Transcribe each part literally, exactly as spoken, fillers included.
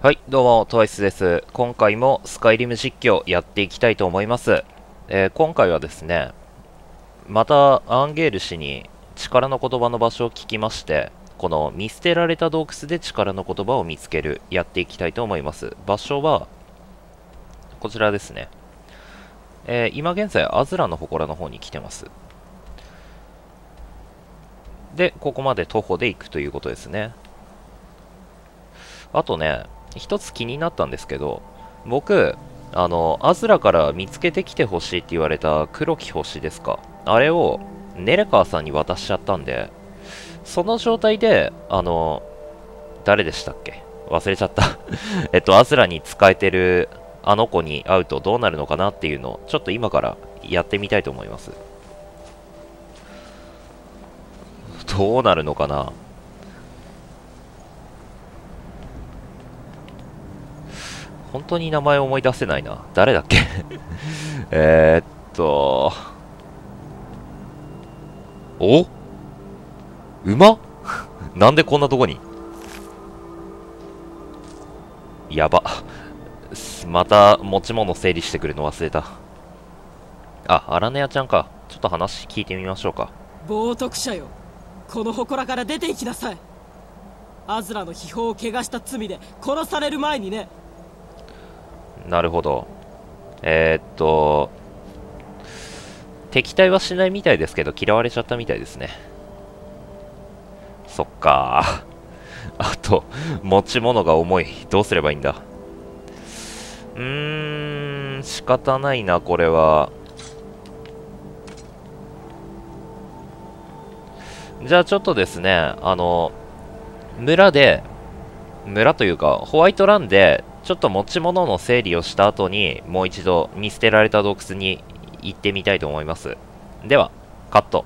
はい、どうも、トワイスです。今回もスカイリム実況やっていきたいと思います。えー今回はですね、またアンゲール氏に力の言葉の場所を聞きまして、この見捨てられた洞窟で力の言葉を見つける、やっていきたいと思います。場所は、こちらですね。えー今現在、アズラの祠の方に来てます。で、ここまで徒歩で行くということですね。あとね、一つ気になったんですけど、僕、あの、アズラから見つけてきてほしいって言われた黒き星ですか。あれを、ネレカーさんに渡しちゃったんで、その状態で、あの、誰でしたっけ忘れちゃったえっと、アズラに使えてるあの子に会うとどうなるのかなっていうのを、ちょっと今からやってみたいと思います。どうなるのかな。本当に名前思い出せないな。誰だっけえーっと、お馬なんでこんなとこに。やば。また持ち物整理してくるの忘れた。あ、アラネアちゃんか。ちょっと話聞いてみましょうか。 冒涜者よ、この祠から出て行きなさい。アズラの秘宝を汚した罪で殺される前にね。 なるほど。えー、っと、敵対はしないみたいですけど、嫌われちゃったみたいですね。そっか。あと、持ち物が重い。どうすればいいんだ。うーん、仕方ないな、これは。じゃあちょっとですね、あの、村で、村というか、ホワイトランで、ちょっと持ち物の整理をした後に、もう一度見捨てられた洞窟に行ってみたいと思います。では、カット。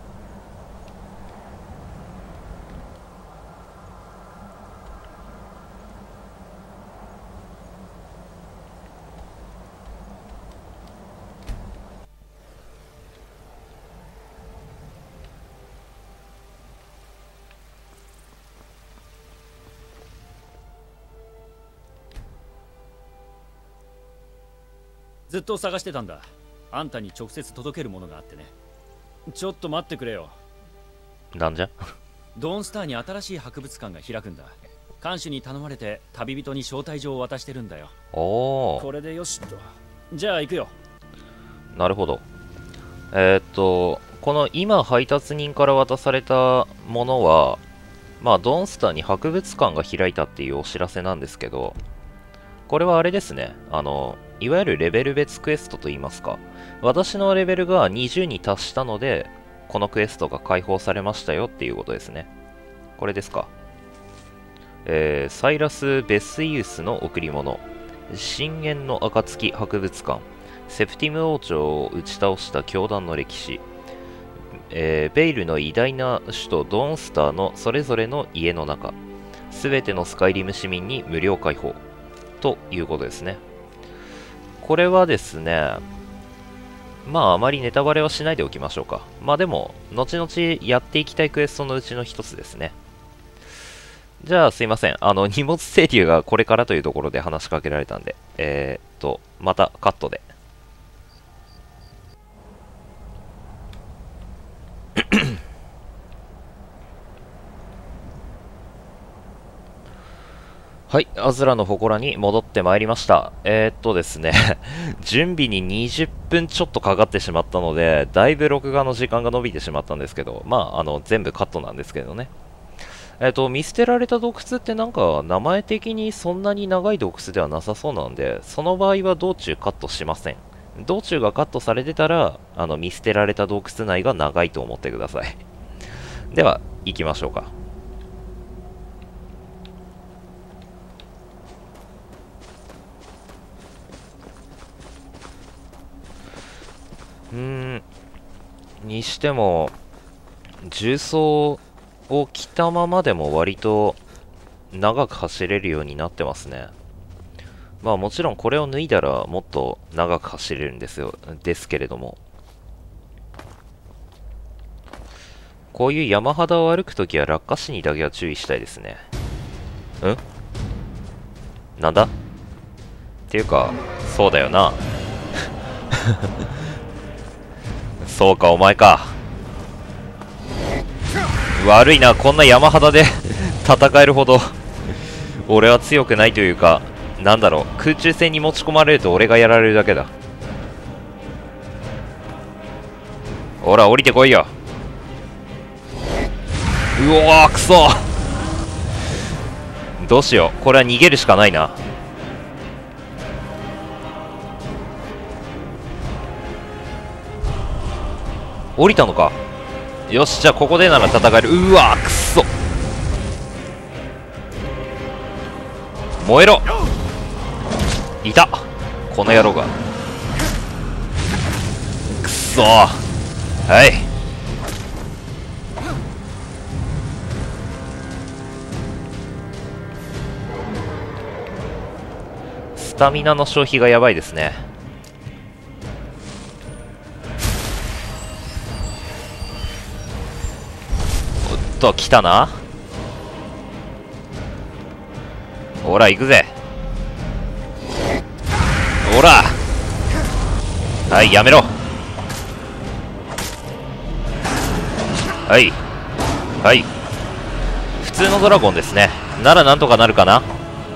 ずっと探してたんだ。あんたに直接届けるものがあってね。ちょっと待ってくれよ。 なんじゃドーンスターに新しい博物館が開くんだ。館主に頼まれて旅人に招待状を渡してるんだよ。 おー。 これでよしと。じゃあ行くよ。 なるほど。えーっと、この今配達人から渡されたものは、まあ、ドンスターに博物館が開いたっていうお知らせなんですけど、これはあれですね。あの、いわゆるレベル別クエストといいますか。私のレベルがにじゅうに達したので、このクエストが解放されましたよっていうことですね。これですか。えー、サイラス・ベスイウスの贈り物。深淵の暁博物館。セプティム王朝を打ち倒した教団の歴史。えー、ベイルの偉大な首都ドーンスターのそれぞれの家の中。すべてのスカイリム市民に無料開放。ということですね。これはですね、まああまりネタバレはしないでおきましょうか。まあでも、後々やっていきたいクエストのうちの一つですね。じゃあすいません。あの、荷物整理がこれからというところで話しかけられたんで、えー、っと、またカットで。はい、アズラの祠に戻ってまいりました。えー、っとですね、準備ににじゅっぷんちょっとかかってしまったので、だいぶ録画の時間が伸びてしまったんですけど、まあ、あの、全部カットなんですけどね。えー、っと、見捨てられた洞窟ってなんか、名前的にそんなに長い洞窟ではなさそうなんで、その場合は道中カットしません。道中がカットされてたら、あの、見捨てられた洞窟内が長いと思ってください。では、行きましょうか。うーん、にしても、重装を着たままでも割と長く走れるようになってますね。まあもちろんこれを脱いだらもっと長く走れるんですよ。ですけれども。こういう山肌を歩くときは落下死にだけは注意したいですね。んなんだっていうか、そうだよな。そうか、お前か。悪いな、こんな山肌で戦えるほど俺は強くないというか、なんだろう、空中戦に持ち込まれると俺がやられるだけだ。ほら降りてこいよ。うわー、くそ。どうしよう、これは逃げるしかないな。降りたのか。よし、じゃあここでなら戦える。うわー、くっそ。燃えろ。いた、この野郎が。くっそー。はい、スタミナの消費がやばいですね。おっと、来たな。ほら行くぜ。ほら、はい、やめろ。はいはい、普通のドラゴンですね。ならなんとかなるかな。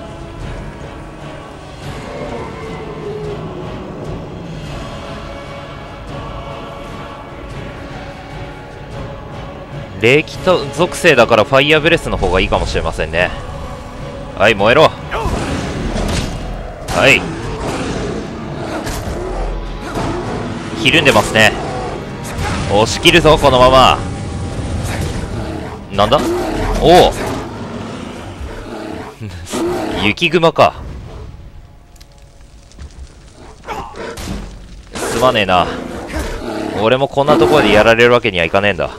霊気と属性だからファイヤーブレスの方がいいかもしれませんね。はい、燃えろ。はい、ひるんでますね。押し切るぞこのまま。なんだ、おお雪熊か。すまねえな、俺もこんなところでやられるわけにはいかねえんだ。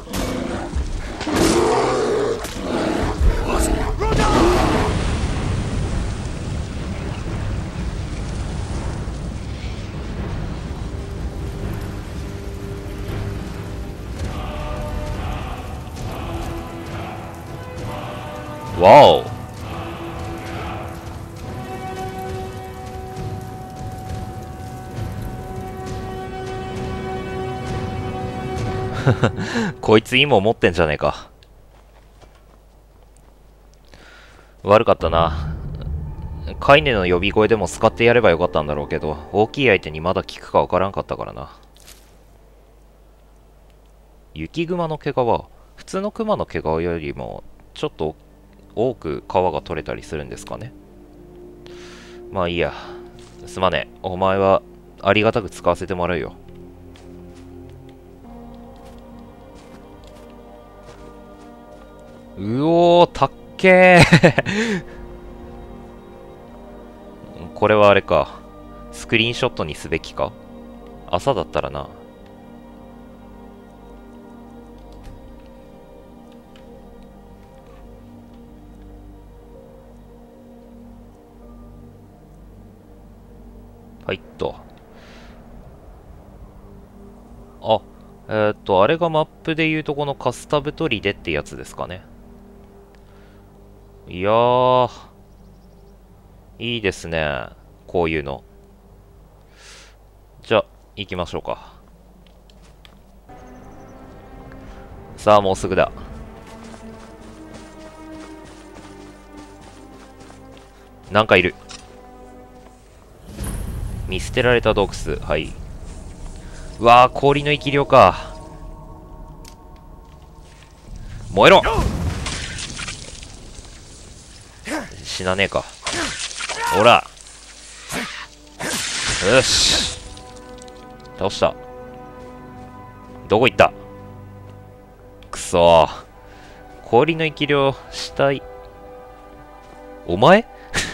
わおこいついいもん持ってんじゃねえか。悪かったな。カイネの呼び声でも使ってやればよかったんだろうけど、大きい相手にまだ効くかわからんかったからな。雪熊の毛皮、普通の熊の毛皮よりもちょっと多く皮が取れたりするんですかね。まあいいや、すまねえ。お前はありがたく使わせてもらうよ。うおー、たっけーこれはあれか、スクリーンショットにすべきか。朝だったらな。はいっと。あ、えー、っと、あれがマップでいうとこのカスタムトリデってやつですかね。いやー、いいですね。こういうの。じゃあ、行きましょうか。さあ、もうすぐだ。なんかいる。見捨てられた洞窟。はい。うわー、氷の生き量か。燃えろ。死なねえか。ほら。よし。倒した。どこ行った。くそー。氷の生き量したい。お前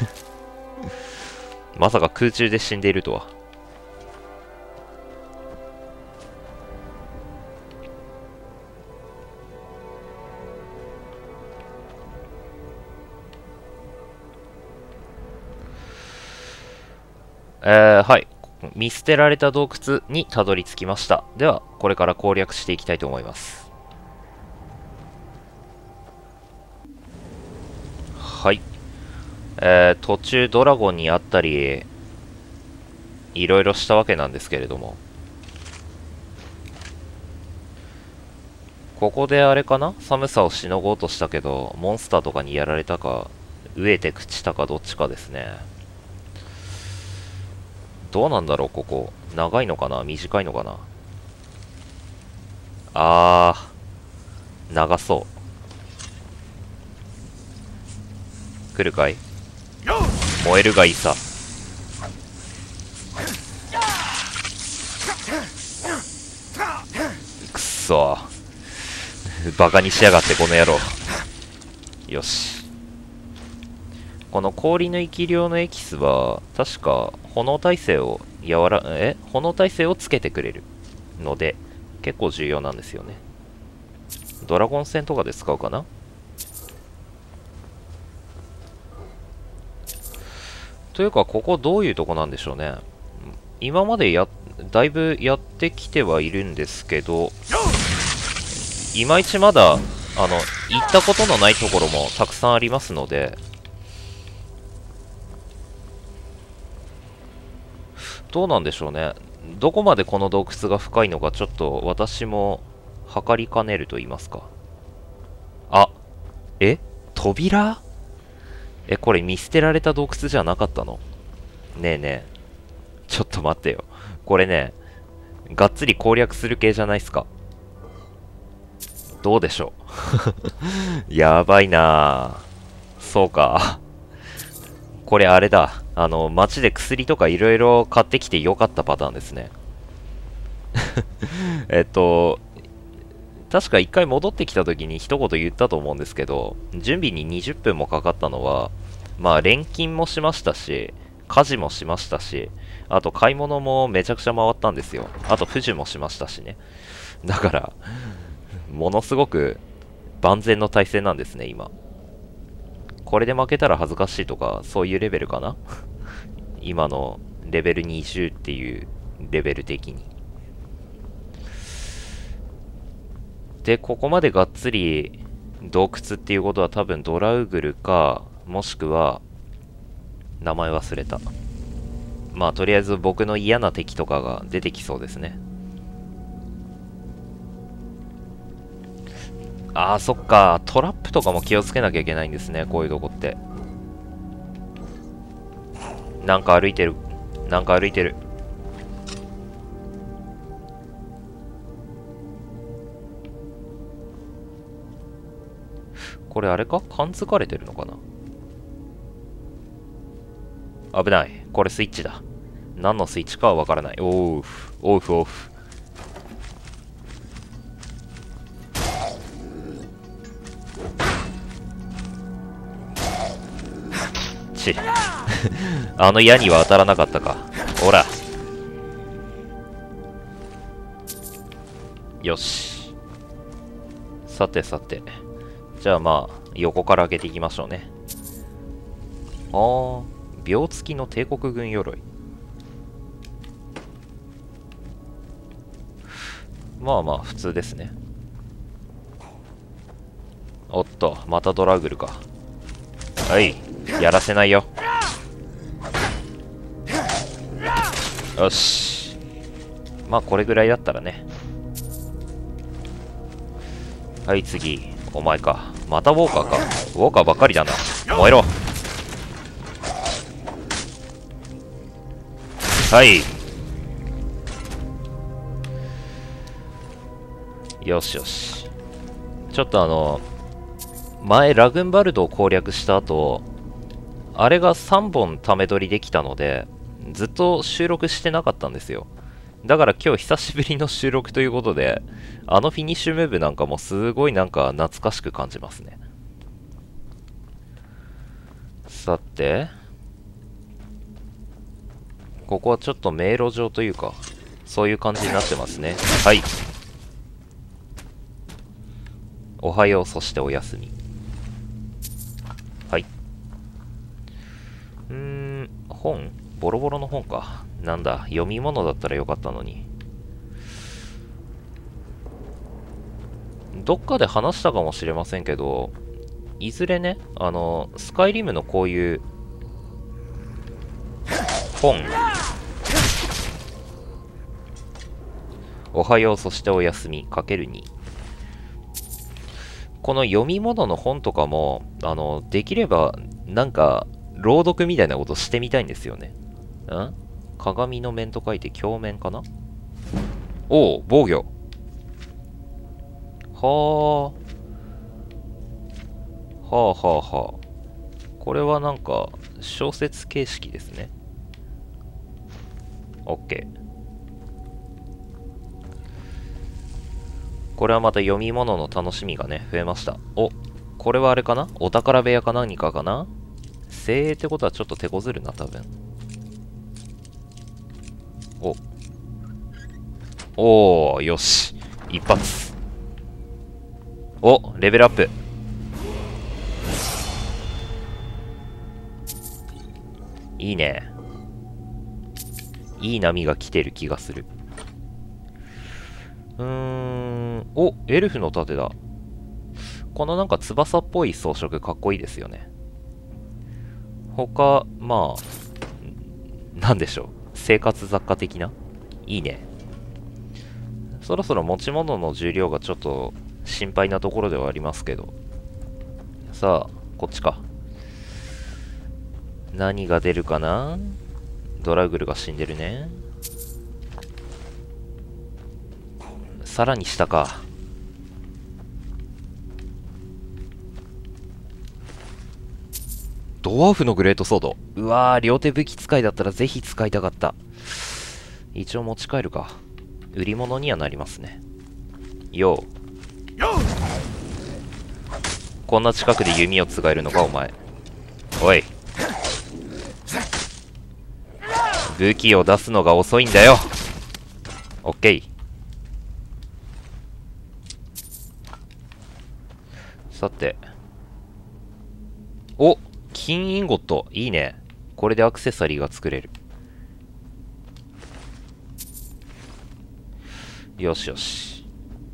まさか空中で死んでいるとは。えー、はい。見捨てられた洞窟にたどり着きました。では、これから攻略していきたいと思います。はい。 えー、途中ドラゴンに会ったり、いろいろしたわけなんですけれども。ここであれかな、寒さをしのごうとしたけど、モンスターとかにやられたか、飢えて朽ちたかどっちかですね。どうなんだろう、ここ。長いのかな短いのかな。あー、長そう。来るかい？燃えるがいいさ。くっそー。バカにしやがって、この野郎。よし。この氷の生き量のエキスは、確か、炎耐性を和ら、え炎耐性をつけてくれるので、結構重要なんですよね。ドラゴン戦とかで使うかな。というか、ここどういうとこなんでしょうね。今までや、だいぶやってきてはいるんですけど、いまいちまだ、あの、行ったことのないところもたくさんありますので、どうなんでしょうね。どこまでこの洞窟が深いのかちょっと私も測りかねると言いますか。あ、え？扉？え、これ見捨てられた洞窟じゃなかったの？ねえねえ。ちょっと待ってよ。これね、がっつり攻略する系じゃないっすか。どうでしょう。やばいなぁ。そうか。これあれだ。あの、街で薬とかいろいろ買ってきてよかったパターンですね。えっと、確か一回戻ってきた時に一言言ったと思うんですけど、準備ににじゅっぷんもかかったのは、まあ錬金もしましたし、家事もしましたし、あと買い物もめちゃくちゃ回ったんですよ。あと富士もしましたしね。だから、ものすごく万全の体制なんですね、今。これで負けたら恥ずかしいとか、そういうレベルかな。今のレベルにじゅうっていうレベル的に。で、ここまでがっつり洞窟っていうことは多分ドラウグルか、もしくは、名前忘れた。まあ、とりあえず僕の嫌な敵とかが出てきそうですね。あー、そっか。トラップとかも気をつけなきゃいけないんですね、こういうとこって。なんか歩いてる。なんか歩いてる。これあれか？感づかれてるのかな？危ない。これスイッチだ。何のスイッチかはわからない。おーふ、オフオフ。ち。あの矢には当たらなかったか。ほら。よし。さてさて。じゃあまあ、横から開けていきましょうね。あー、秒付きの帝国軍鎧。まあまあ、普通ですね。おっと、またドラグルか。はい、やらせないよ。よし。まあ、これぐらいだったらね。はい、次。お前か。またウォーカーか。ウォーカーばっかりだな。燃えろ。はい。よしよし。ちょっとあの、前ラグンバルドを攻略した後、あれがさんぼんため撮りできたので、ずっと収録してなかったんですよ。だから今日久しぶりの収録ということで、あのフィニッシュムーブなんかもすごいなんか懐かしく感じますね。さて、ここはちょっと迷路上というか、そういう感じになってますね。はい。おはよう、そしておやすみ。はい。うーん、本？ボロボロの本か。なんだ、読み物だったらよかったのに。どっかで話したかもしれませんけど、いずれね、あの、スカイリムのこういう本。おはよう、そしておやすみ、かけるに。この読み物の本とかも、あの、できれば、なんか、朗読みたいなことしてみたいんですよね。ん鏡の面と書いて鏡面かな。おお、防御。はあ。はあはあはあ。これはなんか、小説形式ですね。OK。これはまた読み物の楽しみがね、増えました。お、これはあれかな、お宝部屋か何かかな。精鋭ってことはちょっと手こずるな、多分。お。おー、よし。一発。お、レベルアップ。いいね。いい波が来てる気がする。うーん。お、エルフの盾だ。このなんか翼っぽい装飾かっこいいですよね。他、まあ、なんでしょう。生活雑貨的な。いいね。そろそろ持ち物の重量がちょっと心配なところではありますけど。さあ、こっちか。何が出るかな。ドラグルが死んでるね。さらに下か。ドワーフのグレートソード。うわー、両手武器使いだったらぜひ使いたかった。一応持ち帰るか。売り物にはなりますね。よう。こんな近くで弓をつがえるのか、お前。おい。武器を出すのが遅いんだよ。オッケー。さて。お、金インゴット。いいね。これでアクセサリーが作れる。よしよし。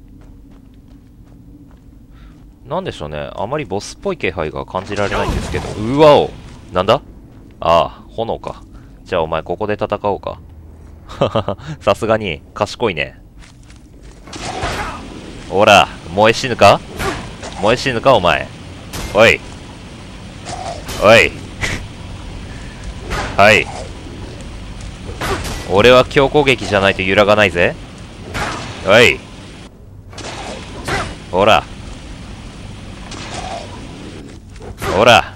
なんでしょうね。あまりボスっぽい気配が感じられないんですけど。うわお。なんだ。ああ、炎か。じゃあお前ここで戦おうか。さすがに賢いね。ほら、燃え死ぬか。燃え死ぬかお前。おいおいはい。俺は強攻撃じゃないと揺らがないぜ。おい。ほらほら。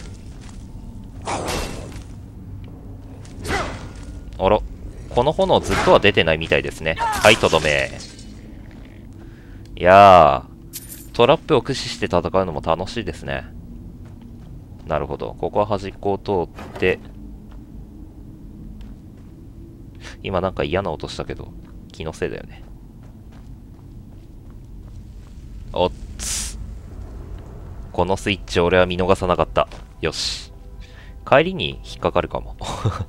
あら、この炎ずっとは出てないみたいですね。はい、とどめ。いやー、トラップを駆使して戦うのも楽しいですね。なるほど。ここは端っこを通って、今なんか嫌な音したけど、気のせいだよね。おっつ。このスイッチ俺は見逃さなかった。よし。帰りに引っかかるかも。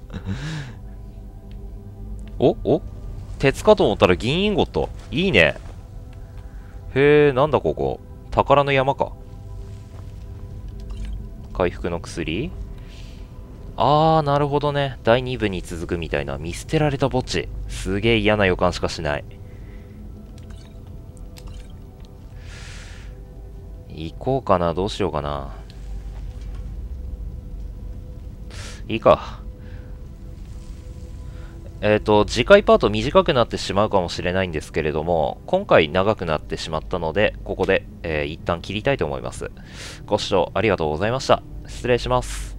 おお鉄かと思ったら銀インゴット。いいね。へえ、なんだここ。宝の山か。回復の薬。あー、なるほどね。だいに部に続くみたいな。見捨てられた墓地。すげえ嫌な予感しかしない。行こうかな。どうしようかな。いいか。えっと、次回パート短くなってしまうかもしれないんですけれども、今回長くなってしまったので、ここで、えー、一旦切りたいと思います。ご視聴ありがとうございました。失礼します。